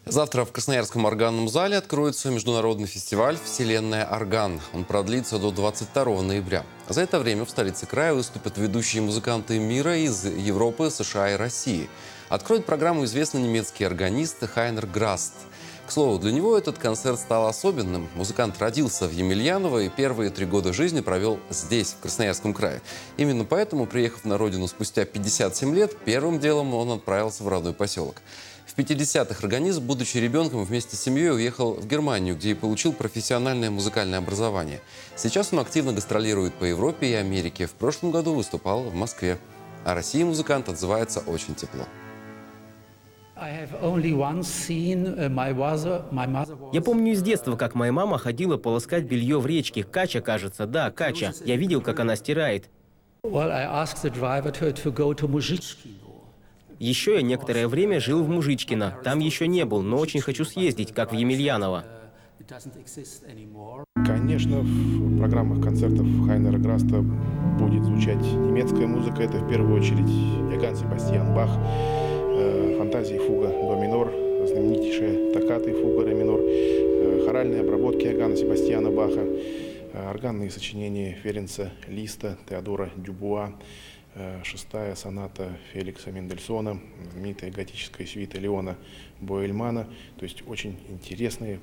Завтра в Красноярском органном зале откроется международный фестиваль «Вселенная Орган». Он продлится до 22 ноября. За это время в столице края выступят ведущие музыканты мира из Европы, США и России. Откроет программу известный немецкий органист Хайнер Граст. К слову, для него этот концерт стал особенным. Музыкант родился в Емельяново и первые 3 года жизни провел здесь, в Красноярском крае. Именно поэтому, приехав на родину спустя 57 лет, первым делом он отправился в родной поселок. В 50-х органист, будучи ребенком, вместе с семьей уехал в Германию, где и получил профессиональное музыкальное образование. Сейчас он активно гастролирует по Европе и Америке. В прошлом году выступал в Москве. О России музыкант отзывается очень тепло. Я помню из детства, как моя мама ходила полоскать белье в речке. Кача, кажется. Да, Кача. Я видел, как она стирает. Еще я некоторое время жил в Мужичкино. Там еще не был, но очень хочу съездить, как в Емельяново. Конечно, в программах концертов Хайнера Граста будет звучать немецкая музыка. Это в первую очередь Иоганн Себастьян Бах, фантазии фуга до минор, знаменитейшая токката и фуга ре минор, хоральные обработки Иоганна Себастьяна Баха, органные сочинения Ференца Листа, Теодора Дюбуа, шестая соната Феликса Мендельсона, знаменитая готическая сюита Леона Боэльмана. То есть очень интересные